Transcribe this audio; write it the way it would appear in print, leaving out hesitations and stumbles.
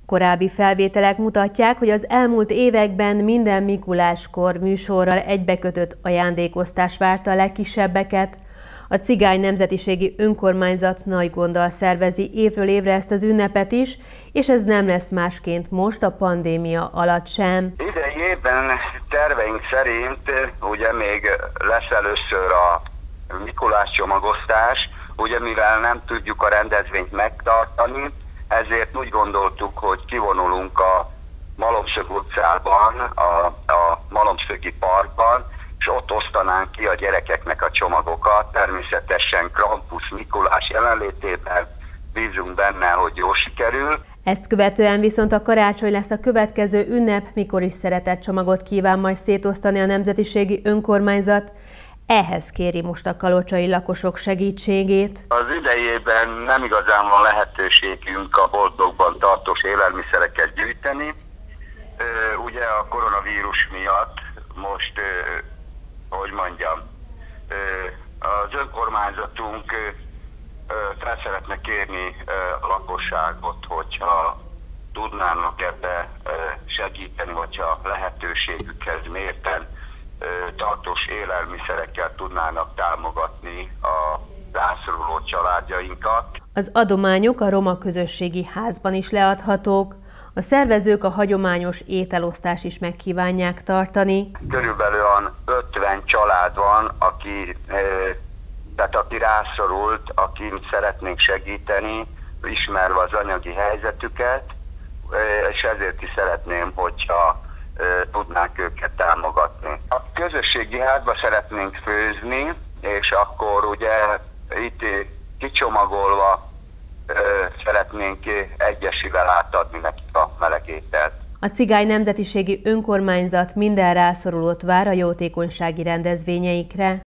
Korábbi felvételek mutatják, hogy az elmúlt években minden Mikuláskor műsorral egybekötött ajándékosztás várta a legkisebbeket. A Cigány Nemzetiségi Önkormányzat nagy gonddal szervezi évről évre ezt az ünnepet is, és ez nem lesz másként most a pandémia alatt sem. Idei évben terveink szerint ugye még lesz először a Mikulás csomagosztás, ugye mivel nem tudjuk a rendezvényt megtartani, ezért úgy gondoltuk, hogy kivonulunk a Malomszög utcában, a Malomszögi parkban, és ott osztanánk ki a gyerekeknek a csomagokat, természetesen Krampus Mikulás jelenlétében, bízunk benne, hogy jól sikerül. Ezt követően viszont a karácsony lesz a következő ünnep, mikor is szeretett csomagot kíván majd szétosztani a Nemzetiségi Önkormányzat. Ehhez kéri most a kalocsai lakosok segítségét. Az idejében nem igazán van lehetőségünk a boltokban tartós élelmiszereket gyűjteni. Ugye a koronavírus miatt most, hogy mondjam, az önkormányzatunk fel szeretne kérni a lakosságot, hogyha tudnának ebbe segíteni, hogyha lehetőségükhez mérten tartós élelmiszerekkel tudnának támogatni a rászoruló családjainkat. Az adományok a roma közösségi házban is leadhatók. A szervezők a hagyományos ételosztást is megkívánják tartani. Körülbelül 50 család van, aki rászorult, akin szeretnénk segíteni, ismerve az anyagi helyzetüket, és ezért is szeretném, hogyha tudnánk őket támogatni. A közösségi házba szeretnénk főzni, és akkor ugye itt kicsomagolva szeretnénk egyesével átadni nekik a meleg ételt. A Cigány Nemzetiségi Önkormányzat minden rászorulót vár a jótékonysági rendezvényeikre.